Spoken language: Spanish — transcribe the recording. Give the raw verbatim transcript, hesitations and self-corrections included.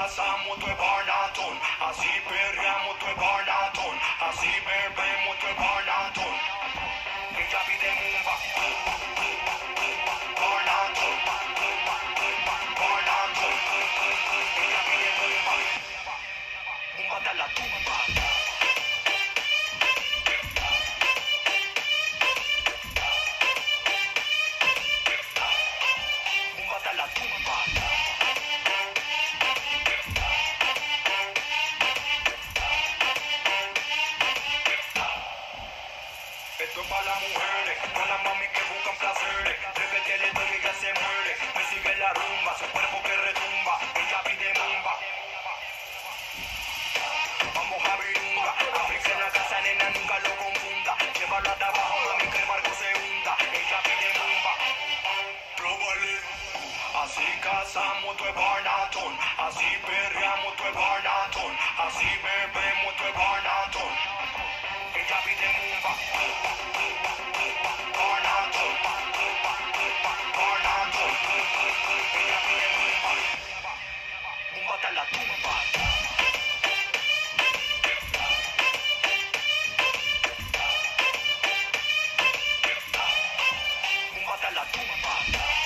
cazamos tu barnatón, así perreamos tu barnatón, así bebemos tu barnatón. Ella pide mumba, barnatón, barnatón. Ella pide mumba, mumba hasta la tumba. Mumba hasta la tumba. Esto es para las mujeres, para las mami que buscan placeres. Repete el esto y ella se muere. Me sigue la rumba, su cuerpo que retumba. Ella pide mumba. Vamos a virunga. África en la casa, nena, nunca lo confunda. Llévalo hasta abajo, mami, que el barco se hunda. Ella pide mumba. Próbale. Así cazamos tu barnatón, así perreamos tu barnatón, así bebemos tu barnatón. Ella pide mumba. Barnatón, barnatón. Ella pide mumba. Mumba hasta la tumba. Mumba hasta la tumba.